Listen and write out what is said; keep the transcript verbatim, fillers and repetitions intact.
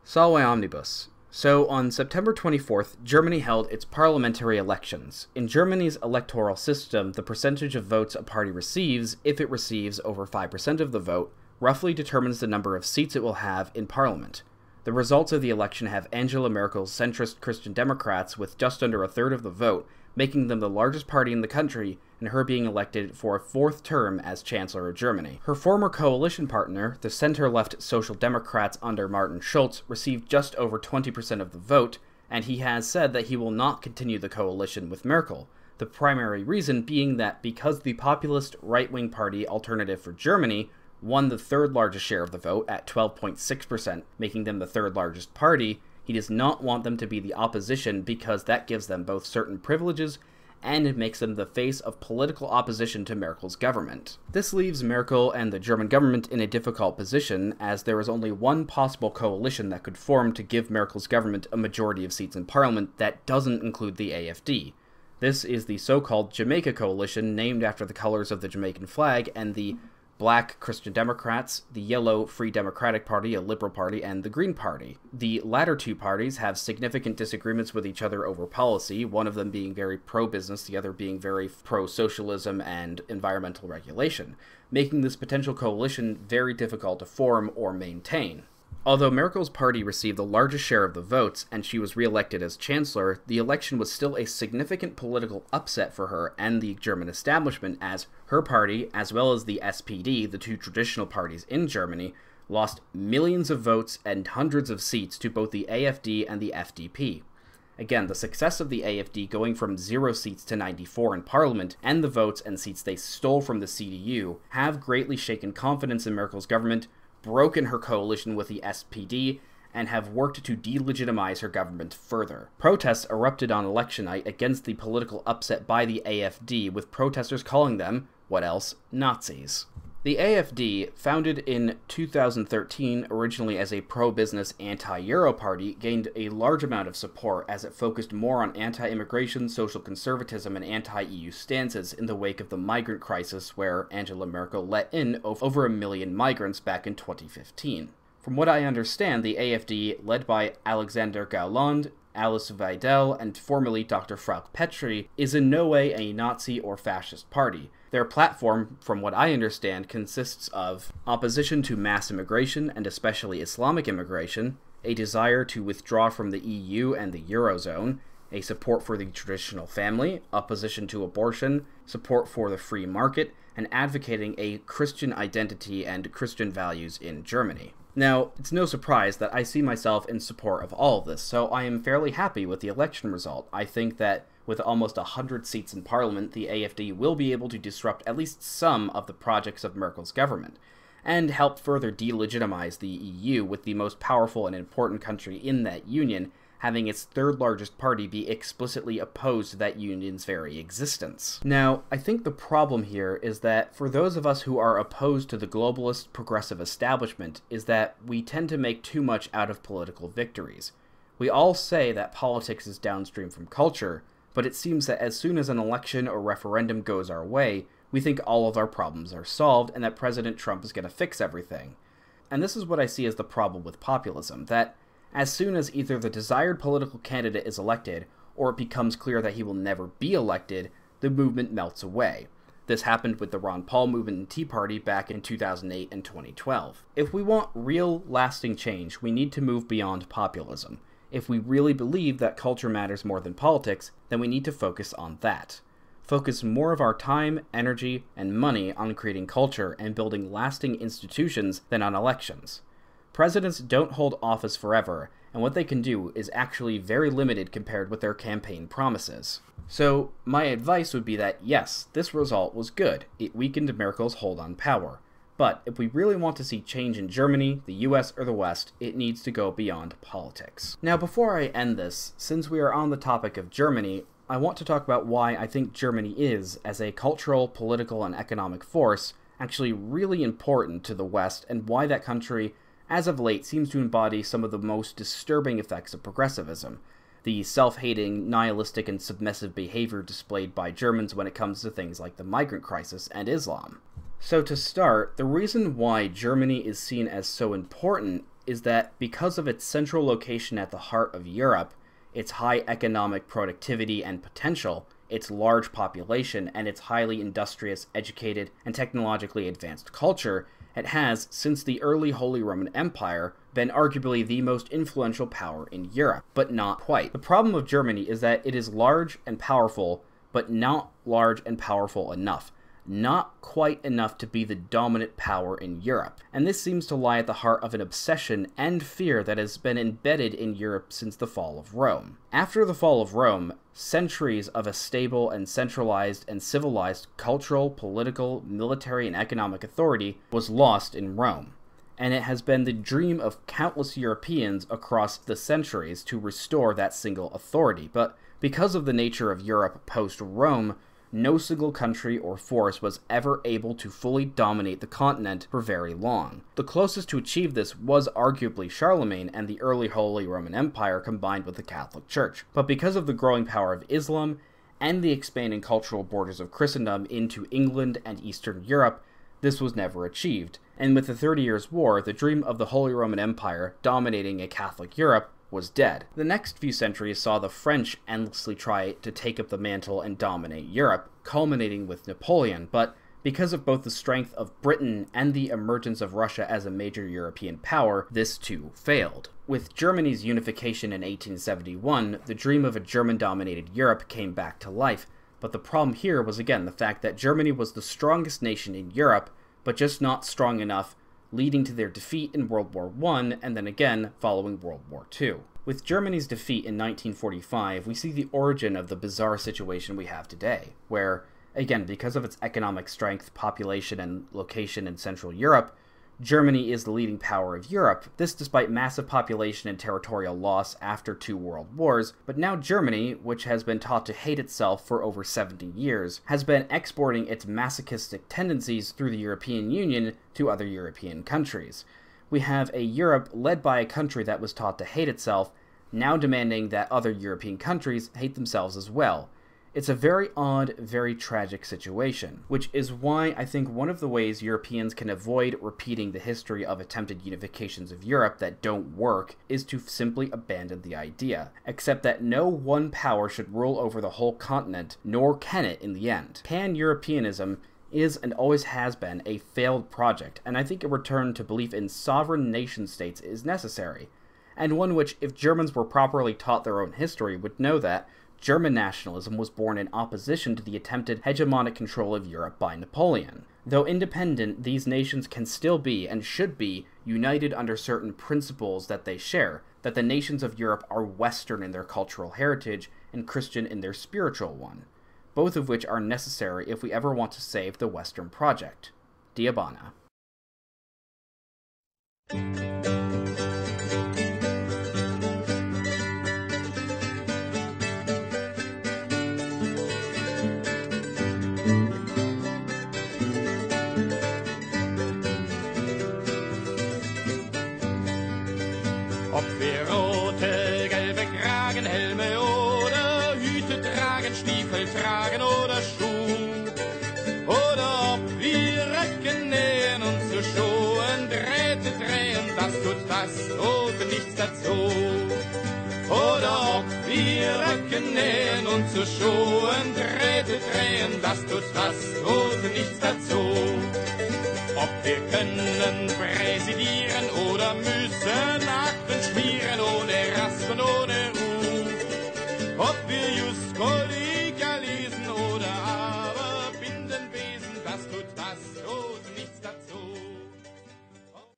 Solway Omnibus. So, on September twenty-fourth, Germany held its parliamentary elections. In Germany's electoral system, the percentage of votes a party receives, if it receives over five percent of the vote, roughly determines the number of seats it will have in parliament. The results of the election have Angela Merkel's centrist Christian Democrats with just under a third of the vote, making them the largest party in the country, and her being elected for a fourth term as Chancellor of Germany. Her former coalition partner, the center-left Social Democrats under Martin Schulz, received just over twenty percent of the vote, and he has said that he will not continue the coalition with Merkel. The primary reason being that because the populist right-wing party Alternative for Germany won the third largest share of the vote at twelve point six percent, making them the third largest party, he does not want them to be the opposition because that gives them both certain privileges and it makes them the face of political opposition to Merkel's government. This leaves Merkel and the German government in a difficult position, as there is only one possible coalition that could form to give Merkel's government a majority of seats in parliament that doesn't include the A F D. This is the so-called Jamaica Coalition, named after the colors of the Jamaican flag, and the Black Christian Democrats, the Yellow Free Democratic Party, a liberal party, and the Green Party. The latter two parties have significant disagreements with each other over policy, one of them being very pro-business, the other being very pro-socialism and environmental regulation, making this potential coalition very difficult to form or maintain. Although Merkel's party received the largest share of the votes and she was re-elected as chancellor, the election was still a significant political upset for her and the German establishment, as her party, as well as the S P D, the two traditional parties in Germany, lost millions of votes and hundreds of seats to both the A F D and the F D P. Again, the success of the A F D going from zero seats to ninety-four in parliament, and the votes and seats they stole from the C D U, have greatly shaken confidence in Merkel's government, broken her coalition with the S P D, and have worked to delegitimize her government further. Protests erupted on election night against the political upset by the A F D, with protesters calling them, what else, Nazis. The A F D, founded in two thousand thirteen originally as a pro-business anti-Euro party, gained a large amount of support as it focused more on anti-immigration, social conservatism, and anti-E U stances in the wake of the migrant crisis, where Angela Merkel let in over a million migrants back in twenty fifteen. From what I understand, the A F D, led by Alexander Gauland, Alice Weidel, and formerly Doctor Frauke Petry, is in no way a Nazi or fascist party. Their platform, from what I understand, consists of opposition to mass immigration, and especially Islamic immigration, a desire to withdraw from the E U and the Eurozone, a support for the traditional family, opposition to abortion, support for the free market, and advocating a Christian identity and Christian values in Germany. Now, it's no surprise that I see myself in support of all of this, so I am fairly happy with the election result. I think that with almost one hundred seats in parliament, the A F D will be able to disrupt at least some of the projects of Merkel's government, and help further delegitimize the E U, with the most powerful and important country in that union having its third largest party be explicitly opposed to that union's very existence. Now, I think the problem here is that for those of us who are opposed to the globalist progressive establishment is that we tend to make too much out of political victories. We all say that politics is downstream from culture, but it seems that as soon as an election or referendum goes our way, we think all of our problems are solved and that President Trump is going to fix everything. And this is what I see as the problem with populism, that as soon as either the desired political candidate is elected, or it becomes clear that he will never be elected, the movement melts away. This happened with the Ron Paul movement and Tea Party back in two thousand eight and twenty twelve. If we want real, lasting change, we need to move beyond populism. If we really believe that culture matters more than politics, then we need to focus on that. Focus more of our time, energy, and money on creating culture and building lasting institutions than on elections. Presidents don't hold office forever, and what they can do is actually very limited compared with their campaign promises. So, my advice would be that yes, this result was good. It weakened Merkel's hold on power. But if we really want to see change in Germany, the U S, or the West, it needs to go beyond politics. Now, before I end this, since we are on the topic of Germany, I want to talk about why I think Germany is, as a cultural, political, and economic force, actually really important to the West, and why that country, as of late, seems to embody some of the most disturbing effects of progressivism. The self-hating, nihilistic, and submissive behavior displayed by Germans when it comes to things like the migrant crisis and Islam. So to start, the reason why Germany is seen as so important is that because of its central location at the heart of Europe, its high economic productivity and potential, its large population, and its highly industrious, educated, and technologically advanced culture, it has, since the early Holy Roman Empire, been arguably the most influential power in Europe, but not quite. The problem of Germany is that it is large and powerful, but not large and powerful enough. Not quite enough to be the dominant power in Europe. And this seems to lie at the heart of an obsession and fear that has been embedded in Europe since the fall of Rome. After the fall of Rome, centuries of a stable and centralized and civilized cultural, political, military, and economic authority was lost in Rome. And it has been the dream of countless Europeans across the centuries to restore that single authority. But because of the nature of Europe post-Rome, no single country or force was ever able to fully dominate the continent for very long. The closest to achieve this was arguably Charlemagne and the early Holy Roman Empire combined with the Catholic Church. But because of the growing power of Islam and the expanding cultural borders of Christendom into England and Eastern Europe, this was never achieved. And with the Thirty Years' War, the dream of the Holy Roman Empire dominating a Catholic Europe was dead. The next few centuries saw the French endlessly try to take up the mantle and dominate Europe, culminating with Napoleon, but because of both the strength of Britain and the emergence of Russia as a major European power, this too failed. With Germany's unification in eighteen seventy-one, the dream of a German-dominated Europe came back to life, but the problem here was again the fact that Germany was the strongest nation in Europe, but just not strong enough, leading to their defeat in World War One, and then again following World War Two. With Germany's defeat in nineteen forty-five, we see the origin of the bizarre situation we have today, where, again, because of its economic strength, population, and location in Central Europe, Germany is the leading power of Europe, this despite massive population and territorial loss after two world wars, but now Germany, which has been taught to hate itself for over seventy years, has been exporting its masochistic tendencies through the European Union to other European countries. We have a Europe led by a country that was taught to hate itself, now demanding that other European countries hate themselves as well. It's a very odd, very tragic situation, which is why I think one of the ways Europeans can avoid repeating the history of attempted unifications of Europe that don't work is to simply abandon the idea, except that no one power should rule over the whole continent, nor can it in the end. Pan-Europeanism is and always has been a failed project, and I think a return to belief in sovereign nation-states is necessary, and one which, if Germans were properly taught their own history, would know that German nationalism was born in opposition to the attempted hegemonic control of Europe by Napoleon. Though independent, these nations can still be, and should be, united under certain principles that they share, that the nations of Europe are Western in their cultural heritage and Christian in their spiritual one, both of which are necessary if we ever want to save the Western project. Diabana. Ob wir rote, gelbe Kragenhelme oder Hüte tragen, Stiefel tragen oder Schuh, oder ob wir Röcken nähen und zu Schuhen Drähte drehen, das tut fast und nichts dazu. Oder ob wir Röcken nähen und zu Schuhen Drähte drehen, das tut fast und nichts dazu. Ob wir können präsidieren oder müssen Akten schmieren, ohne Raspen, ohne Ruh. Ob wir Jus Kollegia lesen oder aber Bindenwesen, das tut fast